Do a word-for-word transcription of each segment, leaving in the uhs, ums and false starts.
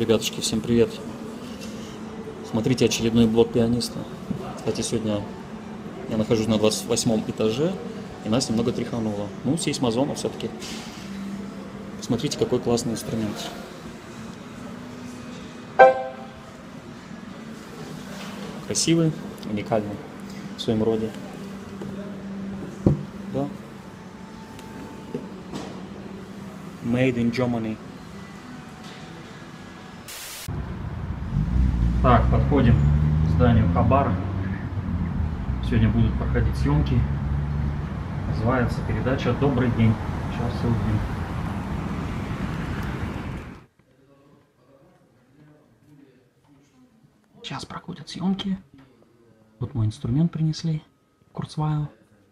Ребятушки, всем привет! Смотрите очередной блог пианиста. Кстати, сегодня я нахожусь на двадцать восьмом этаже, и нас немного тряхануло. Ну, сейсмозона все-таки. Посмотрите, какой классный инструмент. Красивый, уникальный в своем роде. Да. Made in Germany. Так, подходим к зданию Хабара. Сегодня будут проходить съемки. Называется передача «Добрый день». Сейчас все увидим. Сейчас проходят съемки. Вот мой инструмент принесли. Курцвайл.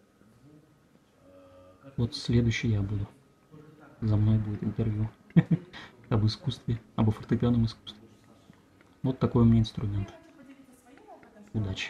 Вот следующий я буду. За мной будет интервью об искусстве, об фортепианном искусстве. Вот такой у меня инструмент. Удачи.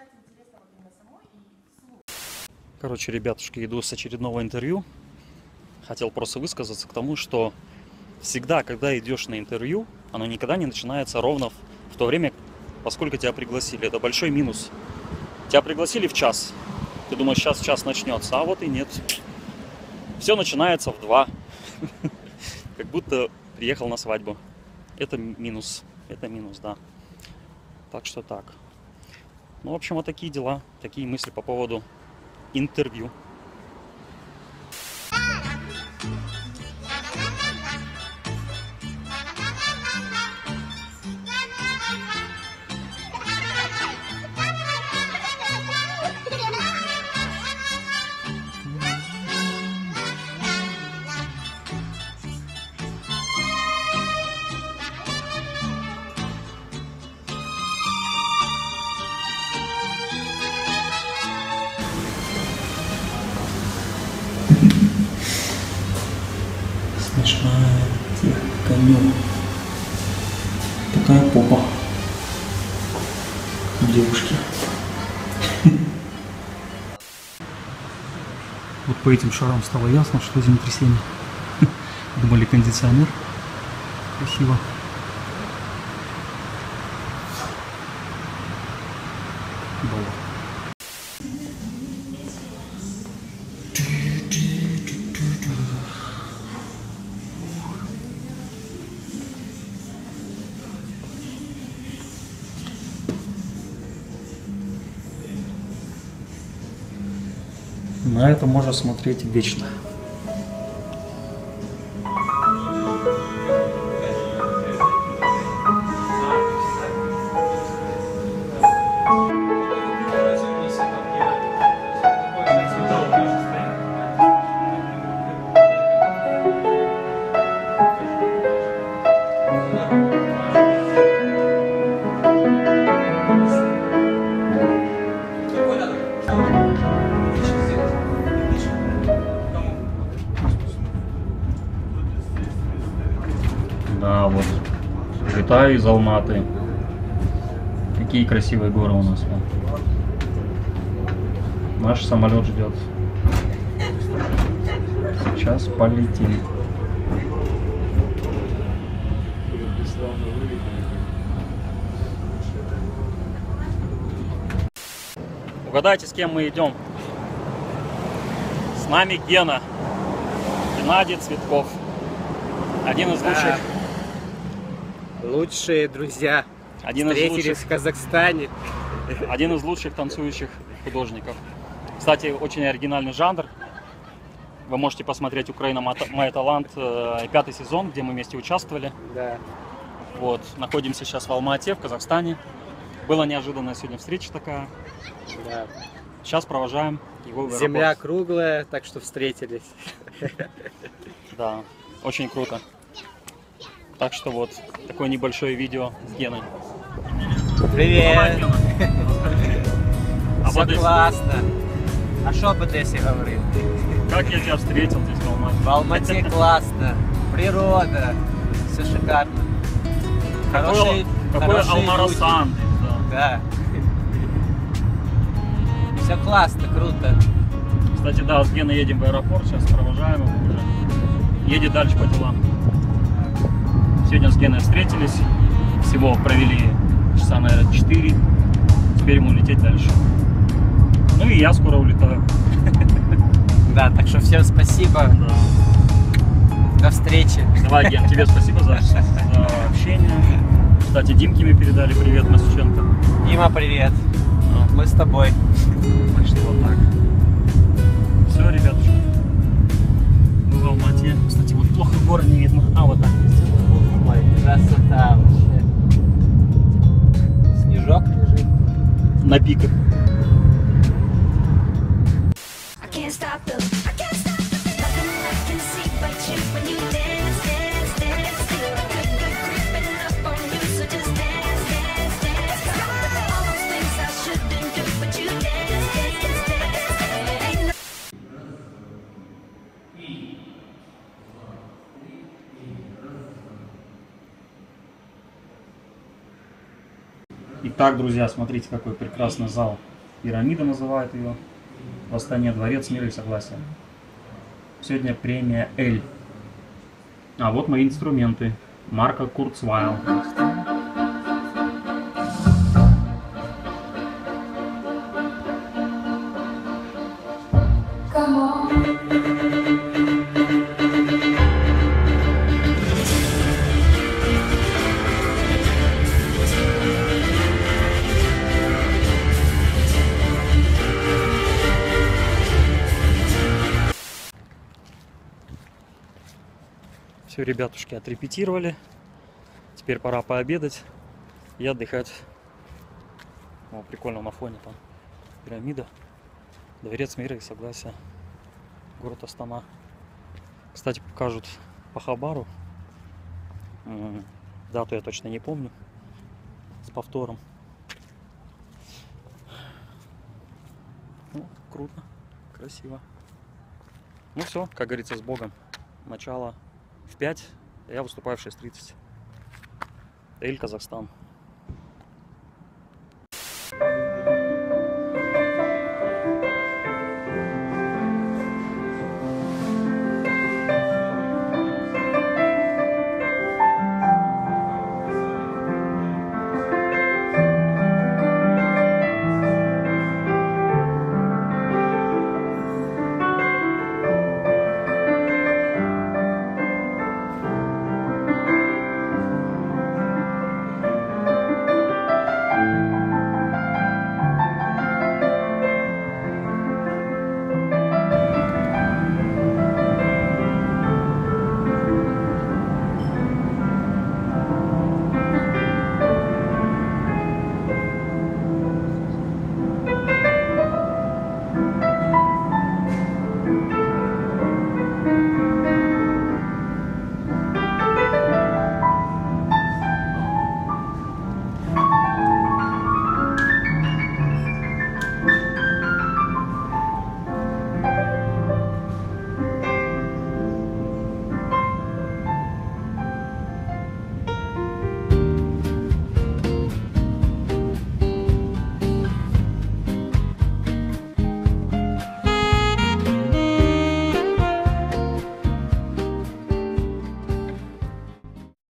Короче, ребятушки, иду с очередного интервью. Хотел просто высказаться к тому, что всегда, когда идешь на интервью, оно никогда не начинается ровно в то время, поскольку тебя пригласили. Это большой минус. Тебя пригласили в час. Ты думаешь, сейчас час начнется, а вот и нет. Все начинается в два. Как будто приехал на свадьбу. Это минус. Это минус, да. Так что так. Ну, в общем, вот такие дела, такие мысли по поводу интервью. Смешная конем. Такая попа у девушки. Вот по этим шарам стало ясно, что землетрясение. Думали, кондиционер. Красиво. Было. На это можно смотреть вечно. Да, вот. Летаю из Алматы. Какие красивые горы у нас. Вот. Наш самолет ждет. Сейчас полетим. Угадайте, с кем мы идем? С нами Гена. Геннадий Цветков. Один из лучших. Лучшие друзья Один встретились из лучших, в Казахстане. Один из лучших танцующих художников. Кстати, очень оригинальный жанр. Вы можете посмотреть «Украина Мой талант», пятый сезон, где мы вместе участвовали. Да. Вот, находимся сейчас в Алма-Ате, в Казахстане. Была неожиданная сегодня встреча такая. Да. Сейчас провожаем его в аэропорт. Земля круглая, так что встретились. Да, очень круто. Так что вот, такое небольшое видео с Геной. Привет! А Все классно. А что об Одессе говорит? Как я тебя встретил здесь в Алмате? В Алмате классно. Природа. Все шикарно. Хороший, какой Алмарасан. Да. Все классно, круто. Кстати, да, с Геной едем в аэропорт, сейчас провожаем его уже. Едет дальше по делам. Сегодня с Геной встретились. Всего провели часа, наверное, четыре. Теперь ему лететь дальше. Ну и я скоро улетаю. Да, так что всем спасибо. Да. До встречи. Давай, Ген, тебе спасибо за, за общение. Кстати, Димке мы передали привет, Масюченко. Дима, привет. А, Мы с тобой. Почти вот так. Все, ребятушки. Мы в Алмате. Кстати, вот плохо горы не видно. А, вот так. Ой, красота вообще. Снежок лежит. На пиках. I can't stop the, I can't stop the feeling. Nothing I can see but you when you dance, dance, dance. Feel good, good creeping up on you, so just dance, dance, dance. All those things I shouldn't do, but you dance, dance, dance, dance. Ain't no Итак, друзья, смотрите, какой прекрасный зал. Пирамида называют ее. В Астане дворец мира и согласия. Сегодня премия Эль. А вот мои инструменты. Марка Курцвайл. Все, ребятушки, отрепетировали. Теперь пора пообедать и отдыхать. О, прикольно, на фоне там пирамида. Дворец мира и согласия. Город Астана. Кстати, покажут по хабару. М, Дату я точно не помню. С повтором. Ну, круто, красиво. Ну все, как говорится, с Богом. Начало в пять, я выступаю в шесть тридцать. Эль, Казахстан.